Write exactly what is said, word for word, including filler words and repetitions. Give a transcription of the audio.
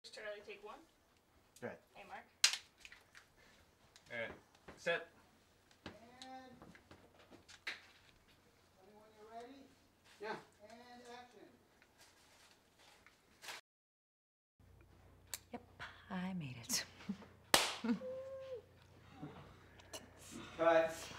Charlie, take one. Go ahead. Hey, Mark. Alright, set. And tell me when you're ready. Yeah. And action. Yep, I made it. Cut.